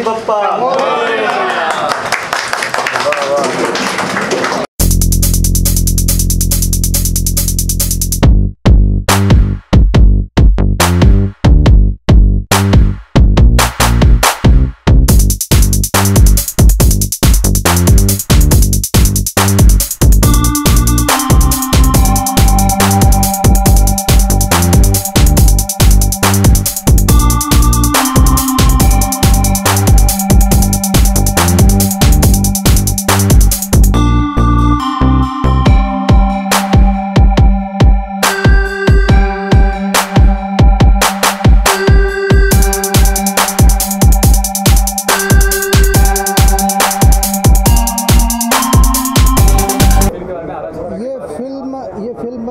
गणपति बप्पा। ये फिल्म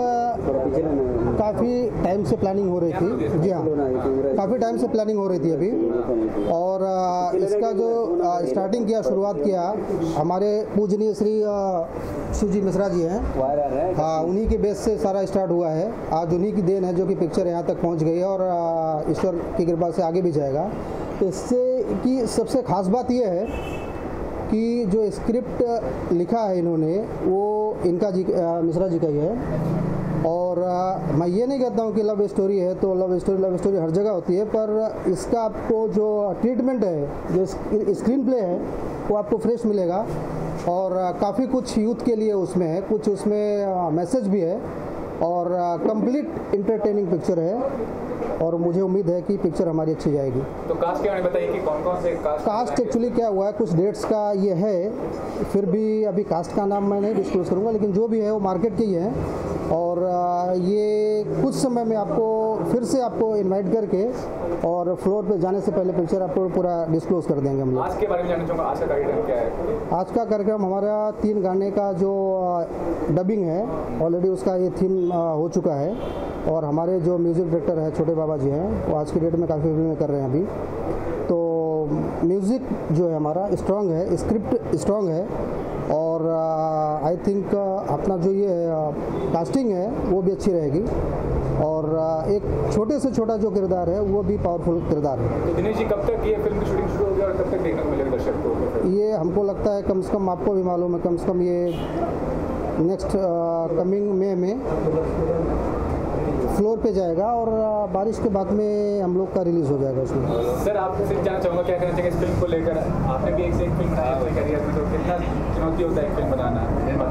काफ़ी टाइम से प्लानिंग हो रही थी। जी हाँ, काफ़ी टाइम से प्लानिंग हो रही थी अभी। और इसका जो स्टार्टिंग किया, शुरुआत किया, हमारे पूजनीय श्री शिवजी मिश्रा जी हैं। हाँ, उन्हीं के बेस से सारा स्टार्ट हुआ है। आज उन्हीं की देन है जो कि पिक्चर यहाँ तक पहुँच गई है और ईश्वर की कृपा से आगे भी जाएगा। इससे की सबसे ख़ास बात यह है कि जो स्क्रिप्ट लिखा है इन्होंने वो इनका जी मिश्रा जी का ही है। और मैं ये नहीं कहता हूँ कि लव स्टोरी है तो लव स्टोरी हर जगह होती है, पर इसका आपको जो ट्रीटमेंट है, जो स्क्रीन प्ले है, वो आपको फ्रेश मिलेगा। और काफ़ी कुछ यूथ के लिए उसमें है, कुछ उसमें मैसेज भी है और कंप्लीट इंटरटेनिंग पिक्चर है। और मुझे उम्मीद है कि पिक्चर हमारी अच्छी जाएगी। तो कास्ट के बारे में बताइए कि कौन कौन से कास्ट एक्चुअली क्या हुआ है, कुछ डेट्स का ये है, फिर भी अभी कास्ट का नाम मैं नहीं डिस्क्लोज करूँगा, लेकिन जो भी है वो मार्केट के ही है। और ये कुछ समय में आपको फिर से आपको इनवाइट करके और फ्लोर पे जाने से पहले पिक्चर आपको पूरा डिस्क्लोज कर देंगे हम लोग। आज के बारे में जानना चाहूँगा, आज का कार्यक्रम क्या है? आज का कार्यक्रम हमारा 3 गाने का जो डबिंग है, ऑलरेडी उसका ये थीम हो चुका है। और हमारे जो म्यूज़िक डायरेक्टर है छोटे बाबा जी हैं, वो आज की डेट में काफ़ी फिल्में कर रहे हैं अभी। तो म्यूज़िक जो है हमारा स्ट्रॉन्ग है, स्क्रिप्ट स्ट्रॉन्ग है। और आई थिंक अपना जो ये कास्टिंग है वो भी अच्छी रहेगी। और एक छोटे से छोटा जो किरदार है वो भी पावरफुल किरदार है। तो दिनेश जी, कब तक ये फिल्म की शूटिंग शुरू होगी और कब तक देखने को मिलेगा दर्शक को? ये हमको लगता है, कम से कम आपको भी मालूम है, कम से कम ये नेक्स्ट कमिंग मई में फ्लोर पे जाएगा और बारिश के बाद में हम लोग का रिलीज़ हो जाएगा उसमें। सर, आपसे जानना चाहूँगा, क्या कहना चाहिए इस फिल्म को लेकर? आपने भी एक से एक फिल्म बनाई अपने करियर में, तो कितना चुनौती होता है फिल्म बनाना?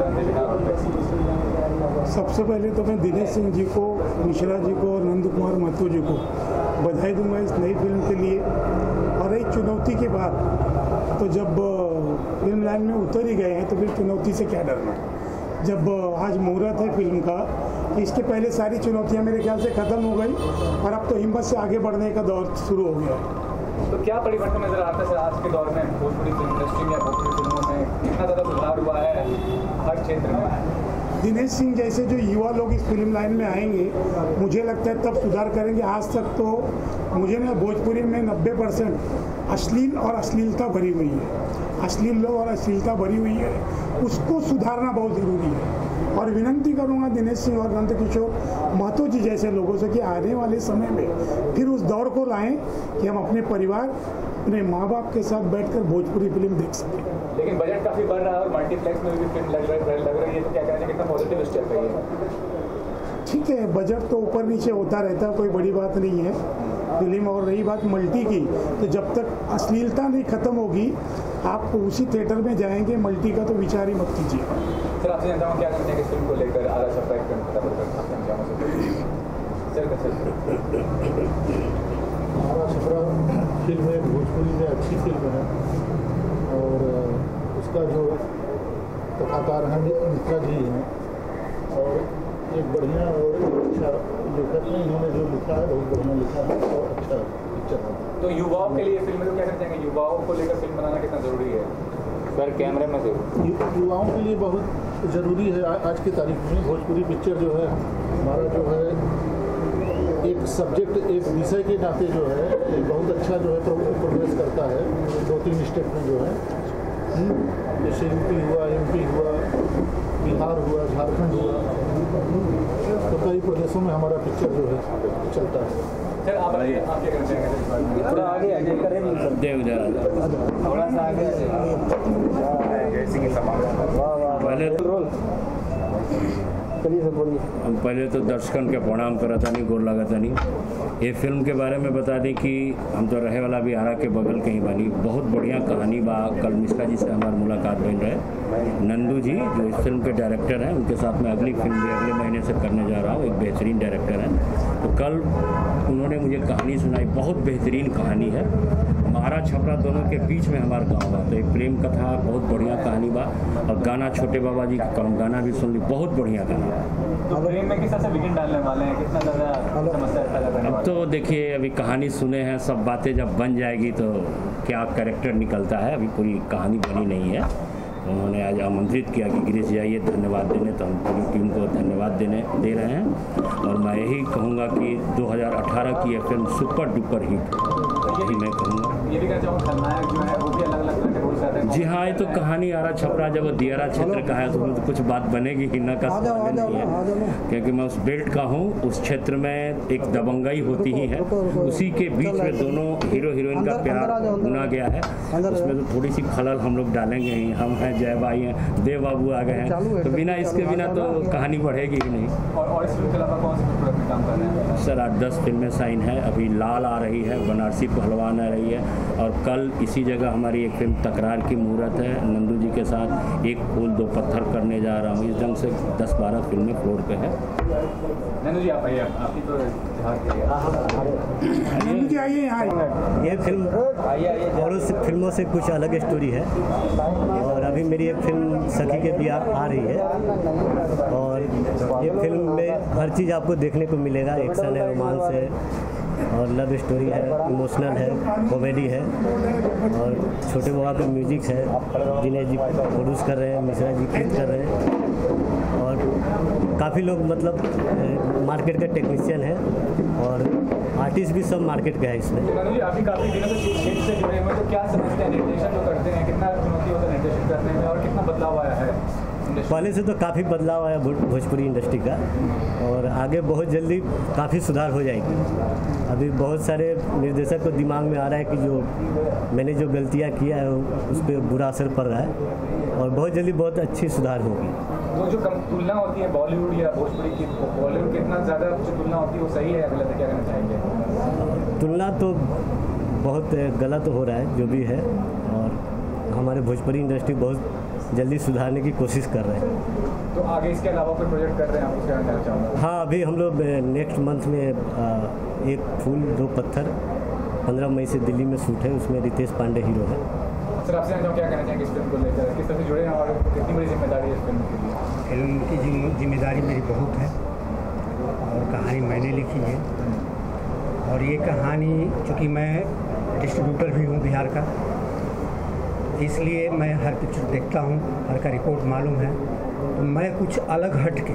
सबसे पहले तो मैं दिनेश सिंह जी को, मिश्रा जी को और नंद कुमार महतो जी को बधाई दूंगा इस नई फिल्म के लिए। और एक चुनौती के बाद तो जब फिल्म लाइन में उतर ही गए हैं तो फिर चुनौती से क्या डरना। जब आज मुहूर्त है फिल्म का, इसके पहले सारी चुनौतियां मेरे ख्याल से ख़त्म हो गई और अब तो हिम्मत से आगे बढ़ने का दौर शुरू हो गया है। तो क्या परिवर्तन नजर आता है सर आज के दौर में भोजपुरी फिल्म इंडस्ट्री में, भोजपुरी फिल्मों में कितना ज़्यादा सुधार हुआ है हर क्षेत्र में? दिनेश सिंह जैसे जो युवा लोग इस फिल्म लाइन में आएंगे, मुझे लगता है तब सुधार करेंगे। आज तक तो मुझे ना भोजपुरी में 90% अश्लील और अश्लीलता भरी हुई है, अश्लील लोग और अश्लीलता भरी हुई है, उसको सुधारना बहुत ज़रूरी है। और विनंती करूंगा दिनेश सिंह और नंद किशोर महतो जी जैसे लोगों से कि आने वाले समय में फिर उस दौर को लाएं कि हम अपने परिवार, अपने माँ बाप के साथ बैठकर भोजपुरी फिल्म देख सकें। लेकिन बजट काफ़ी बढ़ रहा है और मल्टीप्लेक्स में भी फिल्म लग रही है, तो क्या कहना चाहिए, कितना पॉजिटिव स्टेप है ये? ठीक है, बजट तो ऊपर नीचे होता रहता है, कोई बड़ी बात नहीं है फिल्म। और रही बात मल्टी की, तो जब तक अश्लीलता नहीं खत्म होगी आप उसी थिएटर में जाएंगे, मल्टी का तो विचार ही मत कीजिए। सर, आपसे जानता हूँ क्या कहते हैं इस फिल्म को लेकर? आला छपरा एक फिल्म सर आला छपरा फिल्म है, भोजपुरी में अच्छी फिल्म है। और उसका जो कथाकार हैं मिश्रा जी हैं, और एक बढ़िया और अच्छा लेखक हैं, इन्होंने जो लिखा है बहुत बढ़िया लिखा है और अच्छा पिक्चर है। तो युवाओं के लिए फिल्म में क्या कहना चाहेंगे, युवाओं को लेकर फिल्म बनाना कितना ज़रूरी है? सर, कैमरे में से युवाओं के लिए बहुत ज़रूरी है आज की तारीख में। भोजपुरी पिक्चर जो है हमारा जो है एक सब्जेक्ट, एक विषय के नाते जो है बहुत अच्छा जो है प्रोग्रेस करता है 2-3 स्टेप में जो है। जैसे यूपी हुआ, MP हुआ, बिहार हुआ, झारखंड हुआ, तो कई प्रदेशों में हमारा पिक्चर जो है चलता है। सर, आप क्या कहना चाहेंगे? थोड़ा आगे करें। देव थोड़ा सा आगे जैसे कि पहले तो दर्शकन के प्रणाम करता नहीं, गोर लगता नहीं। ये फिल्म के बारे में बता दें कि हम तो रहे वाला भी आरा के बगल कहीं बनी, बहुत बढ़िया कहानी बा। कल मिश्रा जी से हमारी मुलाकात बन रहे, नंदू जी जो इस फिल्म के डायरेक्टर हैं, उनके साथ मैं अगली फिल्म भी अगले महीने से करने जा रहा हूँ। एक बेहतरीन डायरेक्टर हैं, तो कल उन्होंने मुझे कहानी सुनाई, बहुत बेहतरीन कहानी है। महारा छपरा दोनों के बीच में हमारा गाँव बा, तो एक प्रेम कथा, बहुत बढ़िया कहानी बा। और गाना छोटे बाबा जी का गाना भी सुन ली, बहुत बढ़िया गाना। तो प्रेम में किस तरह से विकेट डालने वाले हैं, कितना ज़्यादा समस्या लग रहा है? अब तो देखिए, अभी कहानी सुने हैं, सब बातें जब बन जाएगी तो क्या कैरेक्टर निकलता है, अभी पूरी कहानी बनी नहीं है। तो उन्होंने आज आमंत्रित किया कि गिरीश जाइए धन्यवाद देने, तो हम पूरी टीम को धन्यवाद दे रहे हैं। और मैं यही कहूँगा कि 2018 की यह फिल्म सुपर डुपर हिट, यही मैं कहूँगा। ये भी कहना चाहूँगा खलनायक जो है वो भी अलग अलग तरह के रोल करते हैं। जी हाँ, ये तो कहानी आरा छपरा जब वो दियारा क्षेत्र का है तो उसमें तो कुछ बात बनेगी ही ना, का सवाल नहीं है, क्योंकि मैं उस बेल्ट का हूँ। उस क्षेत्र में एक दबंगई होती ही है, उसी के बीच में दोनों हीरो हीरोइन का प्यार बुना गया है। उसमें तो थोड़ी सी खलल हम लोग डालेंगे ही। हम हैं, जय भाई हैं, देव बाबू आ गए हैं, तो बिना इसके बिना तो कहानी बढ़ेगी ही नहीं। और इस फिल्म के अलावा कौन सी फिल्म में काम कर रहे हैं? सर 8-10 फिल्में साइन है, अभी लाल आ रही है, बनारसी पहलवान आ रही है, और कल इसी जगह हमारी एक फिल्म तकरार की मुहूर्त है। नंदू जी के साथ एक फूल दो पत्थर करने जा रहा हूँ। इस ढंग से 10-12 फिल्में फ्लोर पे है। नंदू जी आप आइए, आपकी तो नंदू जी आइए यहाँ। ये फिल्म और उस फिल्मों से कुछ अलग स्टोरी है, और अभी मेरी एक फिल्म सखी के बियाह आ रही है, और ये फिल्म में हर चीज़ आपको देखने को मिलेगा। एक्शन है, रोमांस है, और लव स्टोरी है, इमोशनल है, कॉमेडी है, और छोटे बाबा का म्यूजिक है, दिनेश जी प्रोड्यूस कर रहे हैं, मिश्रा जी क्लिक कर रहे हैं, और काफ़ी लोग मतलब मार्केट का टेक्नीशियन है, और आर्टिस्ट भी सब मार्केट का है इसमें। नंदू जी आप भी काफ़ी दिनों से क्षेत्र से जुड़े हुए हैं, तो क्या समझते हैं निर्देशन जो करते हैं, कितना चुनौती होता है निर्देशन करने में, और कितना बदलाव आया है? पहले से तो काफ़ी बदलाव आया भोजपुरी इंडस्ट्री का, और आगे बहुत जल्दी काफ़ी सुधार हो जाएगी। अभी बहुत सारे निर्देशक को दिमाग में आ रहा है कि जो मैंने जो गलतियाँ किया है उस पर बुरा असर पड़ रहा है, और बहुत जल्दी बहुत अच्छी सुधार होगी। वो जो तुलना होती है बॉलीवुड या भोजपुरी की, बॉलीवुड कितना ज़्यादा जो तुलना होती है वो सही है गलत है, क्या कहना चाहेंगे? तुलना तो बहुत गलत हो रहा है जो भी है, और हमारे भोजपुरी इंडस्ट्री बहुत जल्दी सुधारने की कोशिश कर रहे हैं। तो आगे इसके अलावा कोई प्रोजेक्ट कर रहे हैं आप, उसके बारे में कहना चाहूँगा? हाँ, अभी हम लोग नेक्स्ट मंथ में एक फूल दो पत्थर 15 मई से दिल्ली में शूट है, उसमें रितेश पांडे हीरो है। सर आपसे क्या कहना चाहेंगे इस फिल्म को लेकर, किस तरह से जुड़े हैं और कितनी बड़ी जिम्मेदारी है इस फिल्म के लिए? फिल्म की जिम्मेदारी मेरी बहुत है, और कहानी मैंने लिखी है, और ये कहानी चूँकि मैं डिस्ट्रीब्यूटर भी हूँ बिहार का, इसलिए मैं हर पिक्चर देखता हूँ, हर का रिपोर्ट मालूम है। तो मैं कुछ अलग हट के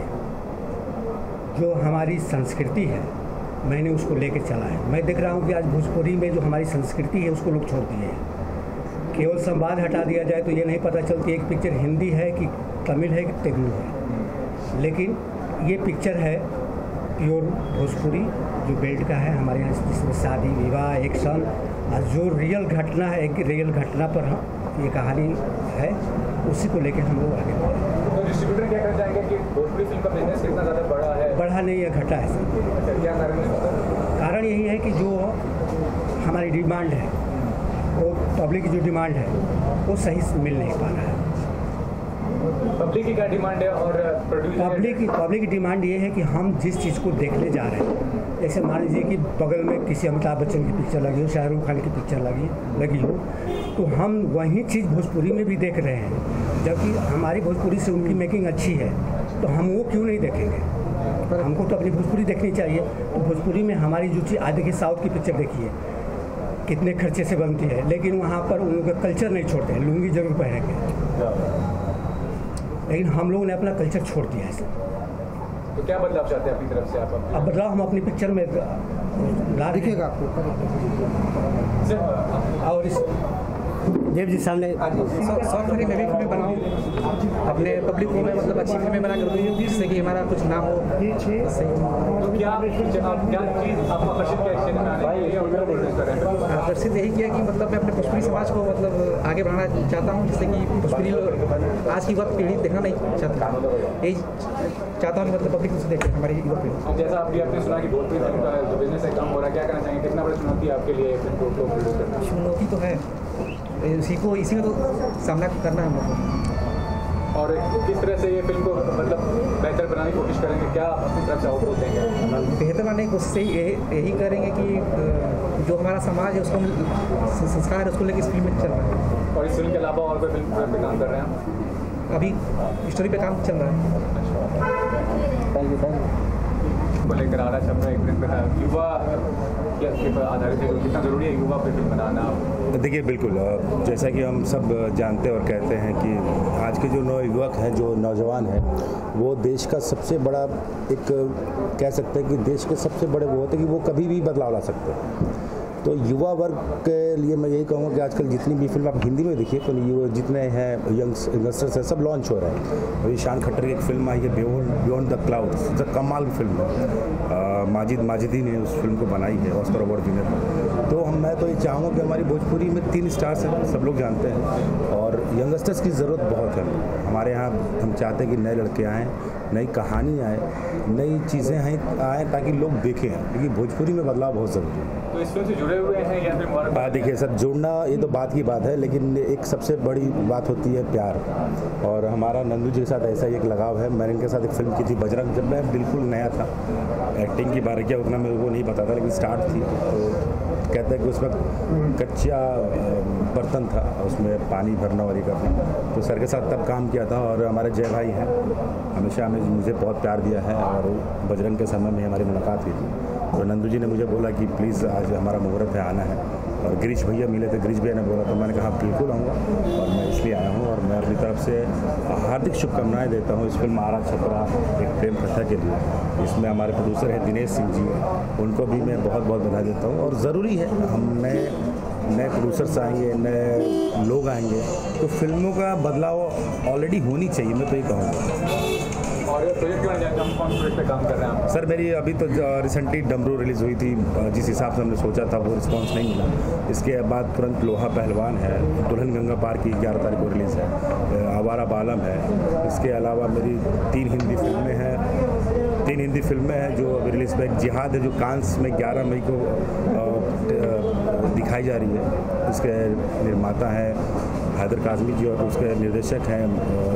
जो हमारी संस्कृति है मैंने उसको लेके चला है। मैं देख रहा हूँ कि आज भोजपुरी में जो हमारी संस्कृति है उसको लोग छोड़ दिए हैं। केवल संवाद हटा दिया जाए तो ये नहीं पता चलती एक पिक्चर हिंदी है कि तमिल है कि तेलुगु है, लेकिन ये पिक्चर है प्योर भोजपुरी जो बेल्ट का है हमारे यहाँ, जिसमें शादी विवाह एक्शन और जो रियल घटना है, एक रियल घटना पर ये कहानी है, उसी को लेकर हम लोग आगे बढ़े। तो डिस्ट्रीब्यूटर क्या कर जाएंगे कि भोजपुरी फिल्म का बिजनेस कितना ज़्यादा बढ़ा है? बढ़ा नहीं है, घटा है। अच्छा, क्या कारण है? कारण यही है कि जो हमारी डिमांड है, वो पब्लिक की जो डिमांड है वो सही से मिल नहीं पा रहा है। पब्लिक की क्या डिमांड है और पब्लिक की डिमांड ये है कि हम जिस चीज़ को देखने जा रहे हैं, जैसे मान लीजिए कि बगल में किसी अमिताभ बच्चन की पिक्चर लगी हो, शाहरुख खान की पिक्चर लगी हो, तो हम वही चीज़ भोजपुरी में भी देख रहे हैं, जबकि हमारी भोजपुरी से उनकी मेकिंग अच्छी है, तो हम वो क्यों नहीं देखेंगे? हमको तो अपनी भोजपुरी देखनी चाहिए। तो भोजपुरी में हमारी जो चीज़, आज देखिए साउथ की पिक्चर देखिए कितने खर्चे से बनती है, लेकिन वहाँ पर उनका कल्चर नहीं छोड़ते हैं, लुंगी जरूर पहनेंगे, लेकिन हम लोगों ने अपना कल्चर छोड़ दिया है। तो क्या बदलाव चाहते हैं अपनी तरफ से आप? अब बदलाव हम अपनी पिक्चर में ला दिखेगा आपको। और देव जी सामने शॉर्ट फिल्म मैं भी फिल्में बनाऊँ अपने पब्लिक को, मैं मतलब अच्छी फिल्में बना कर दूँ जिससे कि हमारा कुछ नाम हो। क्या चीज़ आपको आकर्षित किया इससे आकर्षित यही किया कि मतलब मैं अपने भोजपुरी समाज को मतलब आगे बढ़ाना चाहता हूँ, जिससे कि भोजपुरी लोग आज की युवा पीढ़ी देखना नहीं चाहता, यही चाहता हूँ कि मतलब पब्लिक उसे देखे हमारी युवा पीढ़ी। जैसा अभी आपने सुना कि भोजपुरी फिल्म का जो बिजनेस है कम हो रहा है, क्या करना चाहेंगे, कितना बड़ी चुनौती है आपके लिए फिल्म को प्रोड्यूस करना? चुनौती तो है, इसी में तो सामना करना है हम लोग को। और किस तरह से ये फिल्म को मतलब बेहतर बनाने की कोशिश करेंगे, क्या अपनी तरफ से आउटपुट देंगे? बेहतर बनाने की कोशिश यही करेंगे कि जो हमारा समाज है उसको संस्कार है उसको लेकर इस फिल्म में चल रहा है। और इस फिल्म के अलावा और कोई फिल्म पे काम कर रहे हैं? अभी स्टोरी पे काम चल रहा है। Thank you. को लेकर आ रहा छपरा एक फिल्म पे युवा के आधारित है, कितना ज़रूरी है युवा पे फिल्म बनाना? देखिए बिल्कुल, जैसा कि हम सब जानते और कहते हैं कि आज के जो नवयुवक हैं, जो नौजवान हैं, वो देश का सबसे बड़ा एक कह सकते हैं कि देश के सबसे बड़े वो होते हैं कि वो कभी भी बदलाव ला सकते हैं। तो युवा वर्ग के लिए मैं यही कहूँगा कि आजकल जितनी भी फिल्म आप हिंदी में देखिए तो ये जितने हैं यंगस्टर्स हैं सब लॉन्च हो रहे हैं। अभी शान खट्टर की एक फिल्म आई है बियॉन्ड द क्लाउड्स, कमाल फिल्म है, माजिदी ने उस फिल्म को बनाई है, ऑस्कर अवार्ड विनर। तो मैं तो ये चाहूँगा कि हमारी भोजपुरी में 3 स्टार्स हैं, सब लोग जानते हैं, और यंगस्टर्स की ज़रूरत बहुत है हमारे यहाँ। हम चाहते हैं कि नए लड़के आएँ, नई कहानी आए, नई चीज़ें आएँ ताकि लोग देखें, क्योंकि भोजपुरी में बदलाव बहुत ज़रूरी है। तो इस फिल्म से जुड़े हुए हैं या फिर देखिए सर, जुड़ना ये तो बात की बात है, लेकिन एक सबसे बड़ी बात होती है प्यार। और हमारा नंदू जी के साथ ऐसा ही एक लगाव है। मैंने इनके साथ एक फिल्म की थी बजरंग, जब मैं बिल्कुल नया था, एक्टिंग की बारीकियाँ उतना मेरे को नहीं पता था, लेकिन स्टार्ट थी तो कहते हैं कि उसमें कच्चा बर्तन था, उसमें पानी भरना और ये करना, तो सर के साथ तब काम किया था। और हमारे जय भाई हैं, हमेशा मुझे बहुत प्यार दिया है, और बजरंग के समय में हमारी मुलाकात हुई थी, तो नंदू जी ने मुझे बोला कि प्लीज़ आज हमारा मुहूर्त है, आना है। और गिरीश भैया मिले थे, गिरीश भैया ने बोला, तो मैंने कहा बिल्कुल आऊँगा, और मैं इसलिए आया हूँ। और मैं अपनी तरफ से हार्दिक शुभकामनाएं देता हूँ इस फिल्म आरा छपरा एक प्रेम कथा के लिए। इसमें हमारे प्रोड्यूसर हैं दिनेश सिंह जी, उनको भी मैं बहुत बहुत बधाई देता हूँ। और ज़रूरी है, हम नए प्रोड्यूसर्स आएंगे, नए लोग आएंगे, तो फिल्मों का बदलाव ऑलरेडी होनी चाहिए, मैं तो ये कहूँगा। और प्रोजेक्ट के बारे में कौन प्रोजेक्ट पे काम कर रहे हैं आप? सर मेरी अभी तो रिसेंटली डमरू रिलीज़ हुई थी, जिस हिसाब से हमने सोचा था वो रिस्पांस नहीं मिला। इसके बाद तुरंत लोहा पहलवान है, दुल्हन गंगा पार की 11 तारीख को रिलीज़ है, आवारा बालम है। इसके अलावा मेरी 3 हिंदी फिल्में हैं जो अभी रिलीज़ पे। जिहाद है जो कांस में 11 मई को दिखाई जा रही है। उसके निर्माता हैं हैदर काज़मी जी, और उसके निर्देशक हैं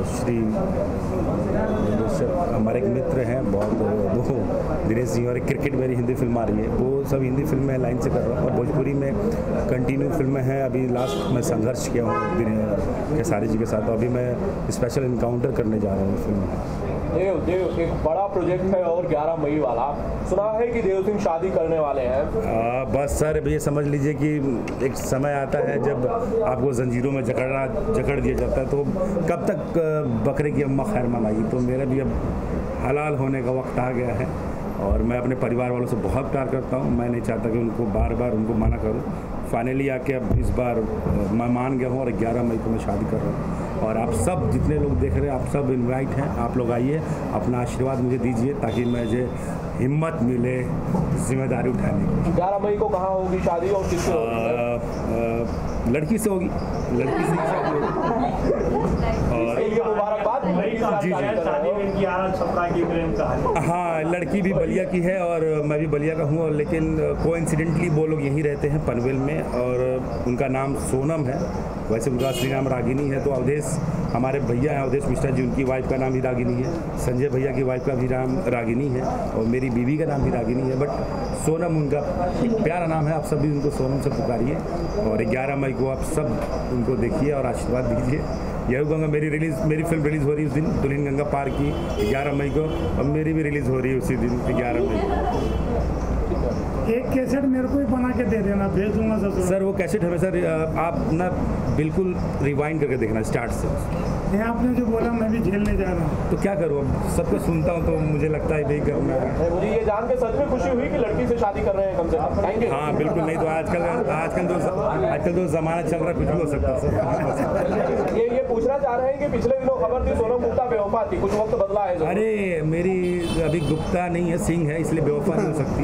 हमारे एक मित्र हैं बहुत, वो दिनेश जी। और एक क्रिकेट मेरी हिंदी फिल्म आ रही है, वो सब हिंदी फिल्में लाइन से कर रहा हूँ। और भोजपुरी में कंटिन्यू फिल्में हैं। अभी लास्ट में संघर्ष किया हूँ खेसारी जी के साथ, तो अभी मैं स्पेशल इनकाउंटर करने जा रहा हूँ फिल्म में। देव एक बड़ा प्रोजेक्ट है और 11 मई वाला, सुना है कि देव सिंह शादी करने वाले हैं। बस सर ये समझ लीजिए कि एक समय आता है जब आपको जंजीरों में जकड़ दिया जाता है, तो कब तक बकरे की अम्मा खैर मनाएगी। तो मेरा भी अब हलाल होने का वक्त आ गया है, और मैं अपने परिवार वालों से बहुत प्यार करता हूँ। मैं नहीं चाहता कि उनको बार बार उनको मना करूँ। फाइनली आके अब इस बार मैं मान गया हूँ, और 11 मई को मैं शादी कर रहा हूँ। और आप सब जितने लोग देख रहे हैं, आप सब इनवाइट हैं, आप लोग आइए, अपना आशीर्वाद मुझे दीजिए ताकि मुझे हिम्मत मिले जिम्मेदारी उठाने की। 11 मई को कहाँ होगी शादी और किससे होगी? लड़की से होगी, लड़की से शादी होगी। और मुबारकबाद। जी हाँ, लड़की भी बलिया की है और मैं भी बलिया का हूँ, लेकिन कोइंसिडेंटली वो लोग यहीं रहते हैं पनवेल में, और उनका नाम सोनम है। वैसे उनका असली नाम रागिनी है। तो अवधेश हमारे भैया हैं, अवधेश मिश्रा जी, उनकी वाइफ का नाम भी रागिनी है। संजय भैया की वाइफ का भी नाम रागिनी है, और मेरी बीवी का नाम भी रागिनी है। बट सोनम उनका एक प्यारा नाम है, आप सभी उनको सोनम से पुकारिए। और 11 मई को आप सब उनको देखिए और आशीर्वाद दीजिए। यही कहूँगा, मेरी फिल्म रिलीज़ हो रही है उस दिन, दुल्हन गंगा पार की 11 मई को, और मेरी भी रिलीज़ हो रही है उसी दिन 11 मई को। एक कैसेट मेरे को ही बना के दे देना, भेज दूंगा सर। वो कैसेट हमें सर आप ना बिल्कुल रिवाइंड करके देखना स्टार्ट से। ये आपने जो बोला मैं भी झेलने जा रहा हूँ। तो क्या करूँ, अब सबको सुनता हूँ तो मुझे लगता है वही करना है। मुझे ये जान के सच में खुशी हुई कि लड़की से शादी कर रहे हैं कम से कम। Thank you. हाँ बिल्कुल, नहीं तो आजकल तो ज़माना चल रहा, कुछ भी हो सकता है। ये पूछना चाह रहे हैं कि पिछले दिनों खबर थी सोनम गुप्ता बेवफा थी, कुछ वक्त बदला है? अरे मेरी अभी गुप्ता नहीं है, सिंह है, इसलिए बेवफा नहीं हो सकती।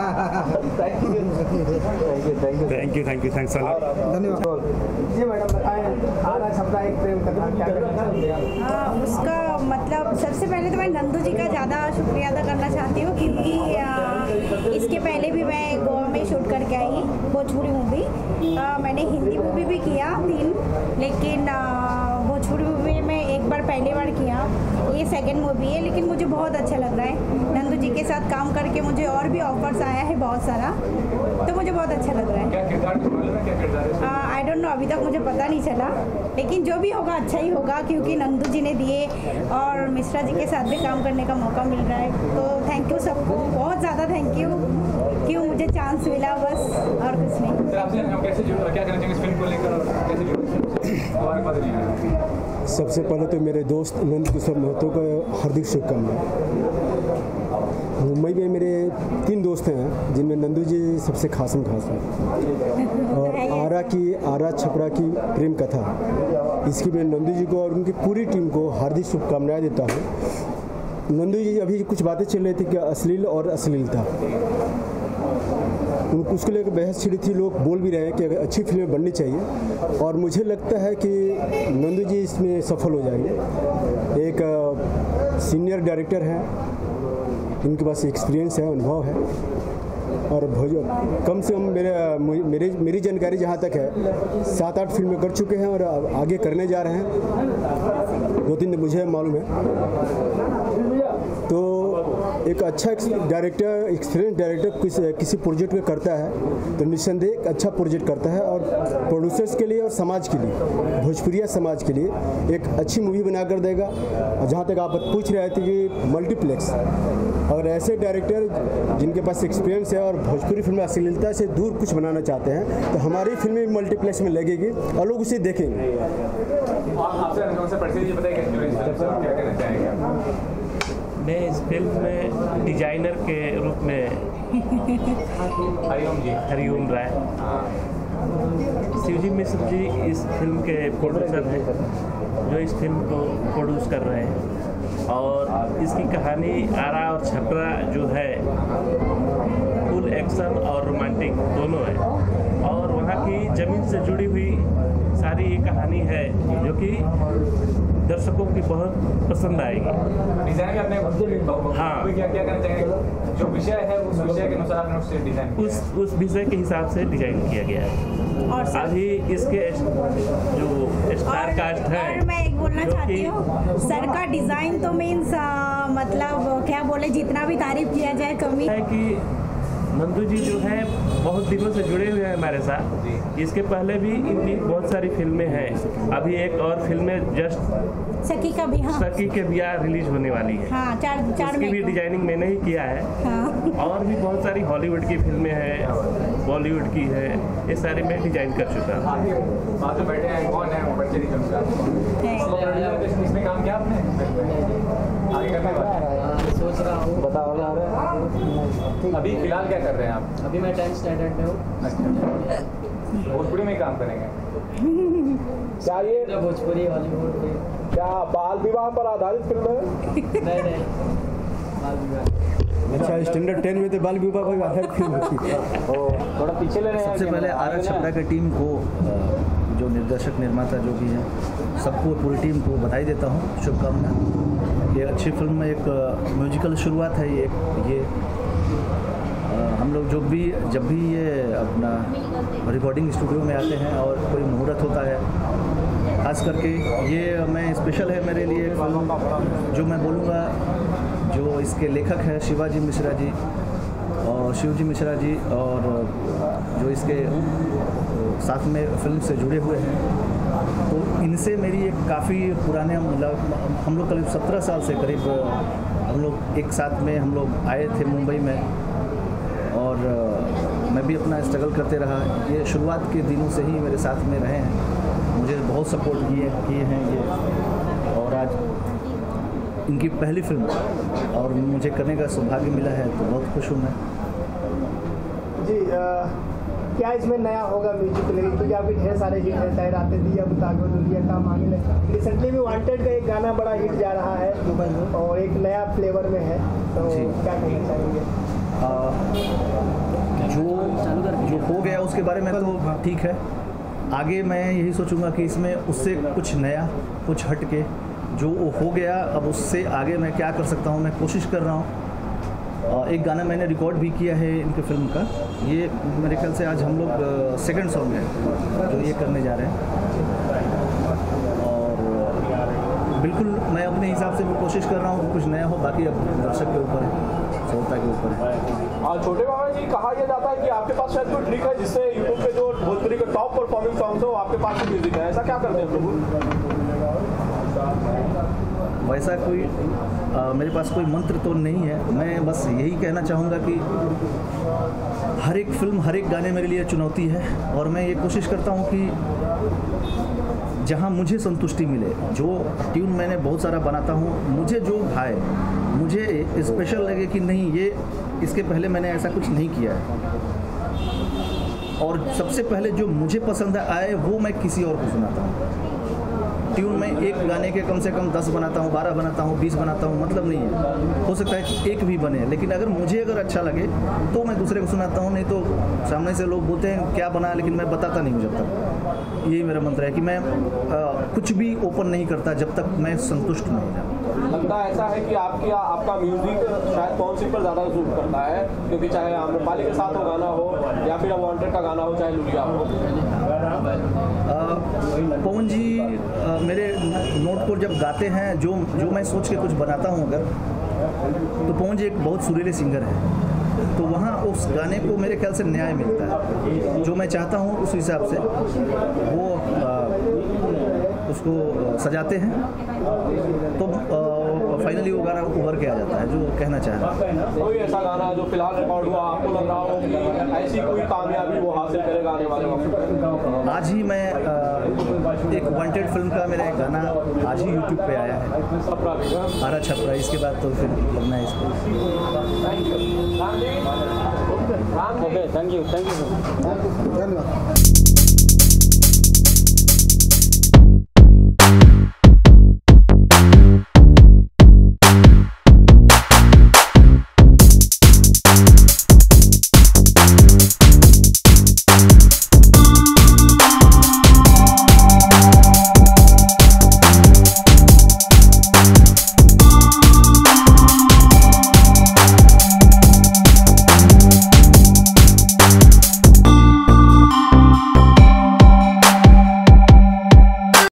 थैंक यू थैंक्स धन्यवाद। जी मैडम बताएं, आरा छपरा एक प्रेम कथा क्या कहना चाहिए? उसका मतलब सबसे पहले तो मैं नंदू जी का ज़्यादा शुक्रिया अदा करना चाहती हूँ, क्योंकि इसके पहले भी मैं गोवा में शूट करके आई भोजपुरी मूवी। मैंने हिंदी मूवी भी किया 3, लेकिन भोजपुरी मूवी में एक बार पहली बार किया, ये सेकंड मूवी है, लेकिन मुझे बहुत अच्छा लग रहा है नंदू जी के साथ काम करके। मुझे और भी ऑफर्स आया है बहुत सारा, तो मुझे बहुत अच्छा लग रहा है। क्या किरदार है? आई डोंट नो, अभी तक मुझे पता नहीं चला, लेकिन जो भी होगा अच्छा ही होगा, क्योंकि नंदू जी ने दिए और मिश्रा जी के साथ भी काम करने का मौका मिल रहा है। तो थैंक यू सबको, बहुत ज़्यादा थैंक यू कि मुझे चांस मिला, बस और कुछ नहीं। सर आपसे हम कैसे जुड़े, क्या कहना चाहेंगे इस फिल्म को लेकर और कैसे जुड़े? सबसे पहले तो मेरे दोस्त नंद किशोर महतो का हार्दिक शुभकामनाएं। मुंबई में मेरे 3 दोस्त हैं, जिनमें नंदू जी सबसे खास हैं। और आरा छपरा की प्रेम कथा, इसकी मैं नंदू जी को और उनकी पूरी टीम को हार्दिक शुभकामनाएं देता हूँ। नंदू जी अभी कुछ बातें चल रही थी कि अश्लील और अश्लीलता, उसको लेकर बहस छिड़ी थी, लोग बोल भी रहे हैं कि अच्छी फिल्में बननी चाहिए, और मुझे लगता है कि नंदू जी इसमें सफल हो जाएंगे। एक सीनियर डायरेक्टर हैं, इनके पास एक्सपीरियंस है, अनुभव है, और कम से कम मेरी जानकारी जहाँ तक है 7-8 फिल्में कर चुके हैं और आगे करने जा रहे हैं, 2-3 दिन मुझे मालूम है। तो एक अच्छा डायरेक्टर, एक्सपीरियंस डायरेक्टर किसी प्रोजेक्ट में करता है तो निस्संदेह एक अच्छा प्रोजेक्ट करता है, और प्रोड्यूसर्स के लिए और समाज के लिए, भोजपुरिया समाज के लिए एक अच्छी मूवी बनाकर देगा। और जहाँ तक आप पूछ रहे थे कि मल्टीप्लेक्स, अगर ऐसे डायरेक्टर जिनके पास एक्सपीरियंस है और भोजपुरी फिल्म अश्लीलता से दूर कुछ बनाना चाहते हैं, तो हमारी फिल्में मल्टीप्लेक्स में लगेगी और लोग उसे देखेंगे। मैं इस फिल्म में डिजाइनर के रूप में हरिओम राय, शिवजी मिश्र जी इस फिल्म के प्रोड्यूसर हैं, जो इस फिल्म को प्रोड्यूस कर रहे हैं। और इसकी कहानी आरा और छपरा जो है फुल एक्शन और रोमांटिक दोनों है, और वहाँ की ज़मीन से जुड़ी हुई सारी ये कहानी है जो कि दर्शकों की बहुत पसंद आएगी। डिजाइन आपने हाँ, क्या कहना चाहेंगे? जो विषय है उस विषय के अनुसार आपने उससे डिजाइन उस विषय के हिसाब से डिजाइन किया गया है। और अभी इसके जो स्टार कास्ट है, और मैं एक बोलना चाहती हूँ, सर का डिज़ाइन तो मीन्स मतलब क्या बोले, जितना भी तारीफ किया जाए कमी है कि नंदू जी जो है बहुत दिनों से जुड़े हुए हैं हमारे साथ। इसके पहले भी इनकी बहुत सारी फिल्में हैं, अभी एक और फिल्में जस्ट सखी का भी, हाँ, सखी के ब्याह रिलीज होने वाली है। हाँ, चार उसकी भी डिजाइनिंग मैंने ही किया है। हाँ। और भी बहुत सारी हॉलीवुड की फिल्में हैं, बॉलीवुड की है, ये सारी मैं डिजाइन कर चुका हूँ। बाजू बैठे हैं, कौन है? बच्चे इसमें काम किया आपने? आगे करने सोच रहा हूँ, बताओ। अभी फिलहाल क्या कर रहे हैं आप? अभी मैं 10th स्टैंडर्ड में हूँ। भोजपुरी में काम करेंगे? क्या ये भोजपुरी हॉलीवुड में? क्या बाल विवाह पर आधारित फिल्म है? नहीं, बाल विवाह। अच्छा, स्टैंडर्ड 10 में तो बाल विवाह पर आधारित फिल्म होती है। थोड़ा पीछे ले रहे हैं। सबसे पहले आरा छपरा की टीम को, जो निर्देशक निर्माता जो भी हैं, सबको, पूरी टीम को बधाई देता हूँ, शुभकामनाएं। ये अच्छी फिल्म में एक म्यूजिकल शुरुआत है। ये हम लोग जब भी ये अपना रिकॉर्डिंग स्टूडियो में आते हैं और कोई मुहूर्त होता है, खास करके ये मैं स्पेशल है मेरे लिए फिल्म, जो मैं बोलूँगा, जो इसके लेखक हैं शिवाजी मिश्रा जी और शिवजी मिश्रा जी, और जो इसके साथ में फिल्म से जुड़े हुए हैं, तो इनसे मेरी एक काफ़ी पुराने, मतलब हम लोग करीब 17 साल से करीब हम लोग एक साथ में हम लोग आए थे मुंबई में, और मैं भी अपना स्ट्रगल करते रहा। ये शुरुआत के दिनों से ही मेरे साथ में रहे हैं, मुझे बहुत सपोर्ट किए हैं ये, और आज इनकी पहली फिल्म और मुझे करने का सौभाग्य मिला है, तो बहुत खुश हूँ मैं जी। क्या इसमें नया होगा म्यूजिक को लेकर, क्योंकि आपके ढेर सारे हिट है, चाहे रातें दिया मुताबिक दुनिया का मांगे। रिसेंटली भी वांटेड का एक गाना बड़ा हिट जा रहा है और एक नया फ्लेवर में है, तो क्या कहना चाहेंगे? जो हो गया उसके बारे में तो ठीक है, आगे मैं यही सोचूंगा कि इसमें उससे कुछ नया, कुछ हट के जो हो गया, अब उससे आगे मैं क्या कर सकता हूँ, मैं कोशिश कर रहा हूँ। एक गाना मैंने रिकॉर्ड भी किया है इनके फिल्म का, ये मेरे ख्याल से आज हम लोग सेकंड सॉन्ग है जो ये करने जा रहे हैं, और बिल्कुल मैं अपने हिसाब से भी कोशिश कर रहा हूँ कुछ नया हो, बाकी अब दर्शक के ऊपर है, श्रोता के ऊपर है। छोटे बाबा जी, कहा यह जाता है कि आपके पास शायद कोई ट्रिक है जिससे यूट्यूब पे जो भोजपुरी के टॉप परफॉर्मिंग सॉन्ग्स हो आपके पास म्यूजिक है, ऐसा क्या करते हैं प्रभु? वैसा कोई मेरे पास कोई मंत्र तो नहीं है, मैं बस यही कहना चाहूँगा कि हर एक फिल्म, हर एक गाने मेरे लिए चुनौती है, और मैं ये कोशिश करता हूँ कि जहाँ मुझे संतुष्टि मिले, जो ट्यून मैंने बहुत सारा बनाता हूँ, मुझे जो भाए, मुझे स्पेशल लगे कि नहीं ये इसके पहले मैंने ऐसा कुछ नहीं किया है, और सबसे पहले जो मुझे पसंद आए वो मैं किसी और को सुनाता हूँ। ट्यून में एक गाने के कम से कम 10 बनाता हूँ, 12 बनाता हूँ, 20 बनाता हूँ, मतलब नहीं है, हो सकता है कि एक भी बने, लेकिन अगर मुझे अच्छा लगे तो मैं दूसरे को सुनाता हूँ, नहीं तो सामने से लोग बोलते हैं क्या बना, लेकिन मैं बताता नहीं हूँ जब तक। यही मेरा मंत्र है कि मैं कुछ भी ओपन नहीं करता जब तक मैं संतुष्ट नहीं हो जाता। लगता है ऐसा है कि आपका म्यूजिक शायद कौन सी पर ज़्यादा सूट करता है, क्योंकि चाहे आम्रपाली के साथ हो गाना हो या फिर वांटेड का गाना हो, चाहे लुलिया हो। पवन जी मेरे नोट पर जब गाते हैं, जो मैं सोच के कुछ बनाता हूँ अगर, तो पवन जी एक बहुत सुरीले सिंगर है, तो वहाँ उस गाने को मेरे ख्याल से न्याय मिलता है, जो मैं चाहता हूँ उस हिसाब से वो उसको सजाते हैं, तो फाइनली वो गाना उभर के आ जाता है जो कहना चाह रहा है। कोई ऐसा गाना जो फिलहाल रिकॉर्ड हुआ, आपको लग रहा हो कि ऐसी कोई कामयाबी वो हासिल करेगा आने वाले वक्त? आज ही मैं एक वांटेड फिल्म का मेरा एक गाना आज ही यूट्यूब पे आया है, आरा छपरा, इसके बाद तो फिर लगना है इसको। Thank you. धन्यवाद।